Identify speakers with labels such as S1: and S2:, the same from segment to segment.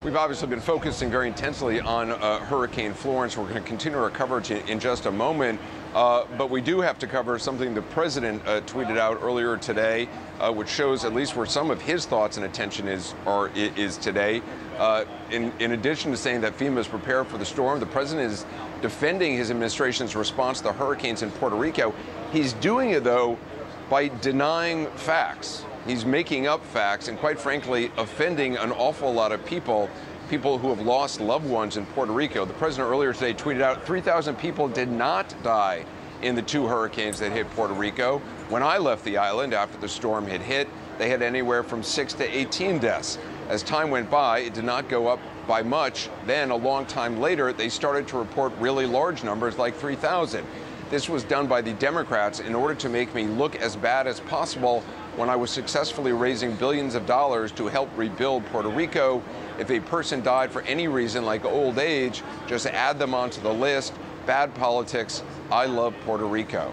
S1: We've obviously been focusing very intensely on Hurricane Florence. We're going to continue our coverage in just a moment. But we do have to cover something the president tweeted out earlier today, which shows at least where some of his thoughts and attention is today. In addition to saying that FEMA is prepared for the storm, the president is defending his administration's response to the hurricanes in Puerto Rico. He's doing it, though, by denying facts. He's making up facts and, quite frankly, offending an awful lot of people who have lost loved ones in Puerto Rico. The president earlier today tweeted out 3,000 people did not die in the 2 hurricanes that hit Puerto Rico. When I left the island after the storm had hit, they had anywhere from 6 to 18 deaths. As time went by, it did not go up by much. Then, a long time later, they started to report really large numbers like 3,000. This was done by the Democrats in order to make me look as bad as possible when I was successfully raising billions of dollars to help rebuild Puerto Rico. If a person died for any reason, like old age, just add them onto the list. Bad politics. I love Puerto Rico.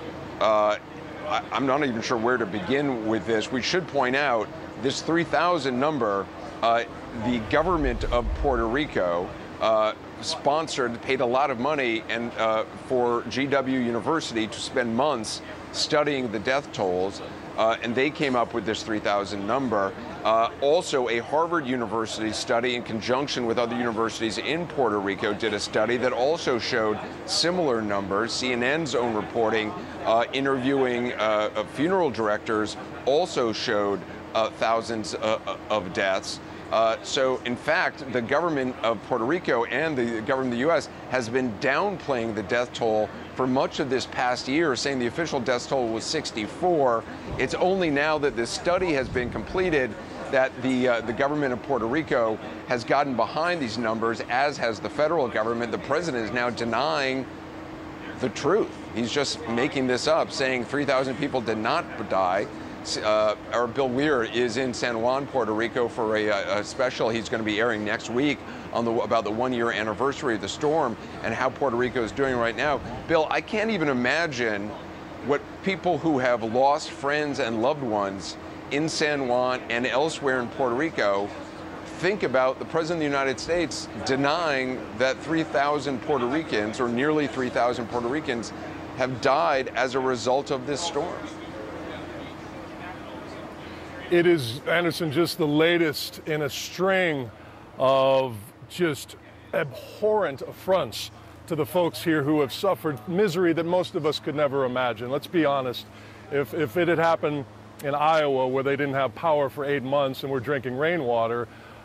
S1: I'm not even sure where to begin with this. We should point out this 3,000 number, the government of Puerto Rico paid a lot of money and for GW University to spend months studying the death tolls, and they came up with this 3,000 number. Also, a Harvard University study in conjunction with other universities in Puerto Rico did a study that also showed similar numbers. CNN's own reporting, interviewing funeral directors, also showed thousands of deaths. So, in fact, the government of Puerto Rico and the government of the U.S. has been downplaying the death toll for much of this past year, saying the official death toll was 64. It's only now that this study has been completed that the government of Puerto Rico has gotten behind these numbers, as has the federal government. The president is now denying the truth. He's just making this up, saying 3,000 people did not die. Our Bill Weir is in San Juan, Puerto Rico for a special he's going to be airing next week on about the 1-year anniversary of the storm and how Puerto Rico is doing right now. Bill, I can't even imagine what people who have lost friends and loved ones in San Juan and elsewhere in Puerto Rico think about the President of the United States denying that 3,000 Puerto Ricans, or nearly 3,000 Puerto Ricans, have died as a result of this storm.
S2: It is, Anderson, just the latest in a string of just abhorrent affronts to the folks here who have suffered misery that most of us could never imagine. Let's be honest. If it had happened in Iowa, where they didn't have power for 8 months and were drinking rainwater,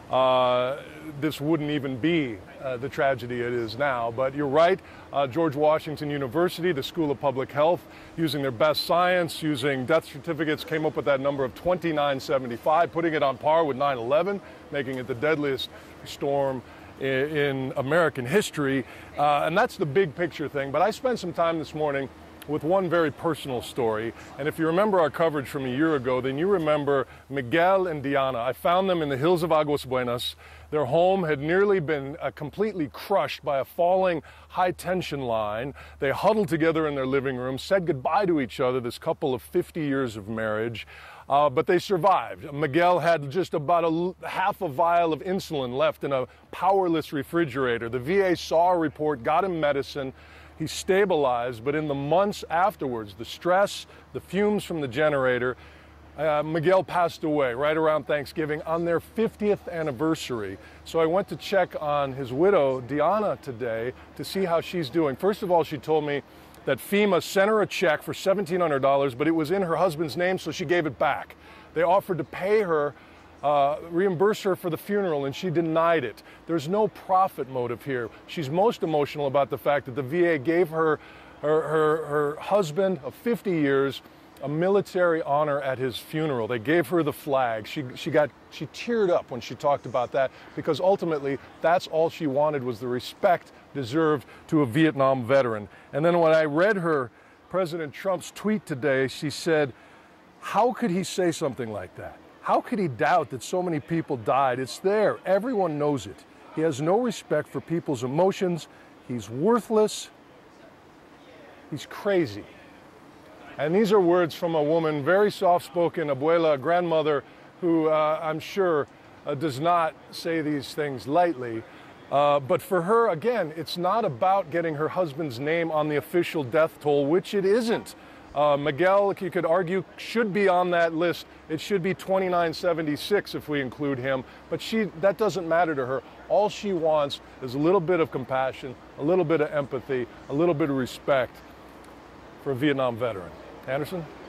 S2: this wouldn't even be the tragedy it is now. But you're right, George Washington University, the School of Public Health, using their best science, using death certificates, came up with that number of 2,975, putting it on par with 9/11, making it the deadliest storm in American history. And that's the big picture thing. But I spent some time this morning with one very personal story. And if you remember our coverage from a year ago, then you remember Miguel and Diana. I found them in the hills of Aguas Buenas. Their home had nearly been completely crushed by a falling high-tension line. They huddled together in their living room, said goodbye to each other, this couple of 50 years of marriage. But they survived. Miguel had just about half a vial of insulin left in a powerless refrigerator. The VA saw a report, got him medicine. He stabilized, but in the months afterwards, the stress, the fumes from the generator, Miguel passed away right around Thanksgiving on their 50th anniversary. So I went to check on his widow, Diana, today to see how she's doing. First of all, she told me that FEMA sent her a check for $1,700, but it was in her husband's name, so she gave it back. They offered to pay her, reimburse her for the funeral, and she denied it. There's no profit motive here. She's most emotional about the fact that the VA gave her husband of 50 years a military honor at his funeral. They gave her the flag. She teared up when she talked about that, because ultimately that's all she wanted, was the respect deserved to a Vietnam veteran. And then when I read her President Trump's tweet today, she said, how could he say something like that? How could he doubt that so many people died? It's there. Everyone knows it. He has no respect for people's emotions. He's worthless. He's crazy. And these are words from a woman, very soft-spoken, abuela, grandmother, who I'm sure does not say these things lightly. But for her, again, it's not about getting her husband's name on the official death toll, which it isn't. Miguel, you could argue, should be on that list. It should be 2976 if we include him, but that doesn't matter to her. All she wants is a little bit of compassion, a little bit of empathy, a little bit of respect for a Vietnam veteran. Anderson?